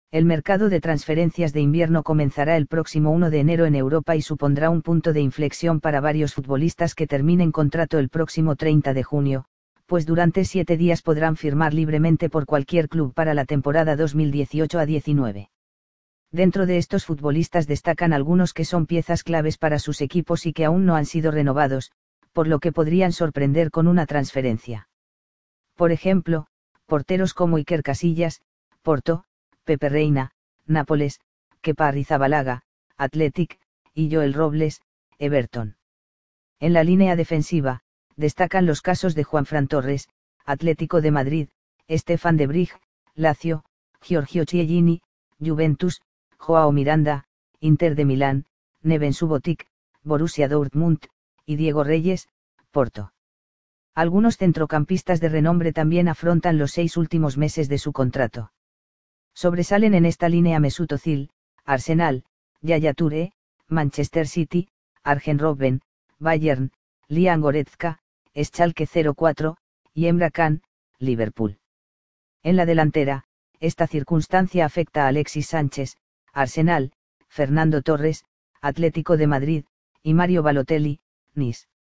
El mercado de transferencias de invierno comenzará el próximo 1 de enero en Europa y supondrá un punto de inflexión para varios futbolistas que terminen contrato el próximo 30 de junio, pues durante 7 días podrán firmar libremente por cualquier club para la temporada 2018-19. Dentro de estos futbolistas destacan algunos que son piezas claves para sus equipos y que aún no han sido renovados, por lo que podrían sorprender con una transferencia. Por ejemplo, porteros como Iker Casillas, Porto, Pepe Reina, Nápoles, Kepa Arrizabalaga, Athletic, y Joel Robles, Everton. En la línea defensiva, destacan los casos de Juanfran Torres, Atlético de Madrid, Stefan de Vrij, Lazio, Giorgio Chiellini, Juventus, Joao Miranda, Inter de Milán, Neven Subotic, Borussia Dortmund, y Diego Reyes, Porto. Algunos centrocampistas de renombre también afrontan los 6 últimos meses de su contrato. Sobresalen en esta línea Mesut Özil, Arsenal, Yaya Touré, Manchester City, Arjen Robben, Bayern, Liam Goretzka, Schalke 04, y Emre Can, Liverpool. En la delantera, esta circunstancia afecta a Alexis Sánchez, Arsenal, Fernando Torres, Atlético de Madrid, y Mario Balotelli, Nice.